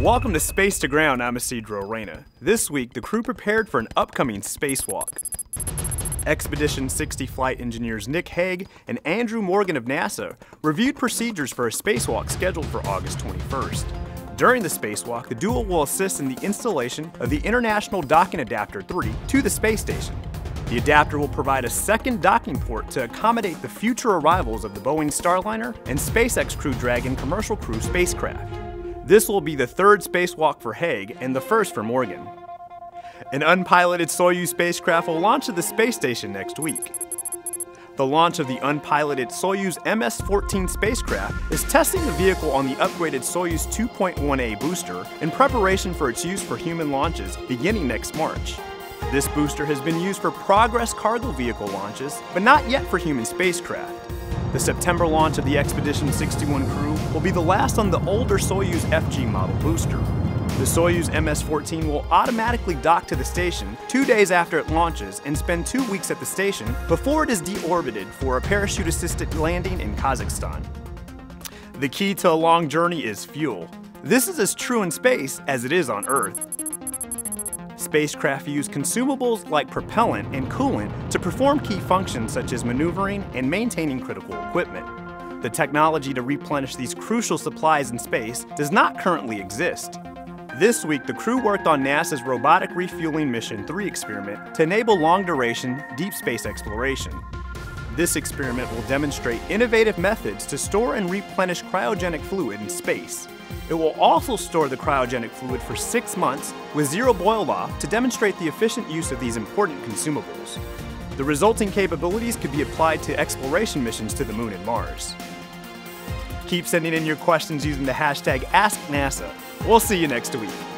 Welcome to Space to Ground, I'm Isidro Reyna. This week, the crew prepared for an upcoming spacewalk. Expedition 60 flight engineers Nick Hague and Andrew Morgan of NASA reviewed procedures for a spacewalk scheduled for August 21st. During the spacewalk, the duo will assist in the installation of the International Docking Adapter 3 to the space station. The adapter will provide a second docking port to accommodate the future arrivals of the Boeing Starliner and SpaceX Crew Dragon commercial crew spacecraft. This will be the third spacewalk for Hague and the first for Morgan. An unpiloted Soyuz spacecraft will launch to the space station next week. The launch of the unpiloted Soyuz MS-14 spacecraft is testing the vehicle on the upgraded Soyuz 2.1A booster in preparation for its use for human launches beginning next March. This booster has been used for Progress cargo vehicle launches, but not yet for human spacecraft. The September launch of the Expedition 61 crew will be the last on the older Soyuz FG model booster. The Soyuz MS-14 will automatically dock to the station 2 days after it launches and spend 2 weeks at the station before it is deorbited for a parachute-assisted landing in Kazakhstan. The key to a long journey is fuel. This is as true in space as it is on Earth. Spacecraft use consumables like propellant and coolant to perform key functions such as maneuvering and maintaining critical equipment. The technology to replenish these crucial supplies in space does not currently exist. This week, the crew worked on NASA's Robotic Refueling Mission 3 experiment to enable long-duration, deep space exploration. This experiment will demonstrate innovative methods to store and replenish cryogenic fluid in space. It will also store the cryogenic fluid for 6 months with zero boil-off to demonstrate the efficient use of these important consumables. The resulting capabilities could be applied to exploration missions to the Moon and Mars. Keep sending in your questions using the hashtag AskNASA. We'll see you next week.